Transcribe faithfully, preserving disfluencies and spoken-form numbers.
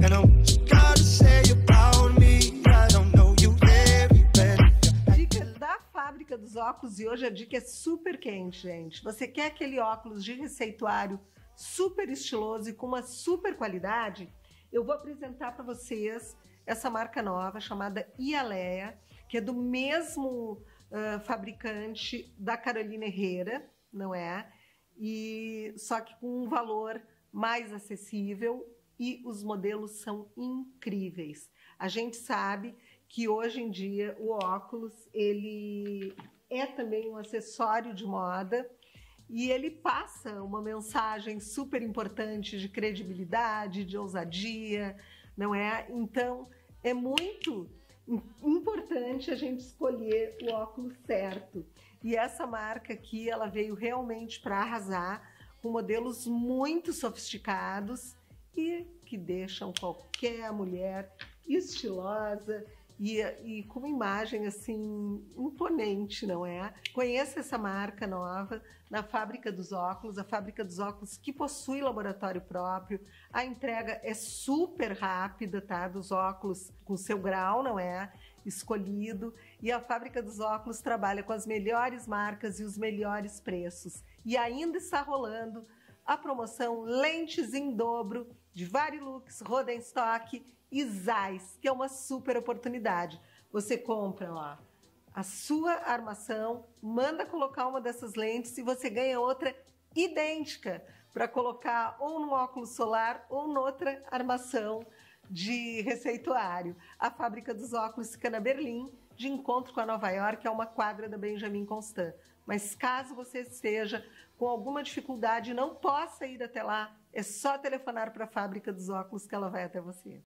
And I gotta say about me, I don't know you very well. Dica da Fábrica dos Óculos, e hoje a dica é super quente, gente. Você quer aquele óculos de receituário super estiloso e com uma super qualidade? Eu vou apresentar para vocês essa marca nova chamada Ialea, que é do mesmo uh, fabricante da Carolina Herrera, não é? E só que com um valor mais acessível, e os modelos são incríveis. A gente sabe que hoje em dia o óculos ele é também um acessório de moda e ele passa uma mensagem super importante de credibilidade, de ousadia, não é? Então é muito importante a gente escolher o óculos certo. E essa marca aqui, ela veio realmente para arrasar, com modelos muito sofisticados e que deixam qualquer mulher estilosa e, e com uma imagem assim imponente, não é? Conheça essa marca nova na Fábrica dos Óculos, a Fábrica dos Óculos que possui laboratório próprio. A entrega é super rápida, tá? Dos óculos com seu grau, não é? Escolhido, e a Fábrica dos Óculos trabalha com as melhores marcas e os melhores preços. E ainda está rolando a promoção Lentes em Dobro de Varilux, Rodenstock e Zeiss, que é uma super oportunidade. Você compra, ó, a sua armação, manda colocar uma dessas lentes e você ganha outra idêntica para colocar ou no óculos solar ou noutra armação de receituário. A Fábrica dos Óculos fica na Berlim, de encontro com a Nova York, é uma quadra da Benjamin Constant. Mas caso você esteja com alguma dificuldade e não possa ir até lá, é só telefonar para a Fábrica dos Óculos que ela vai até você.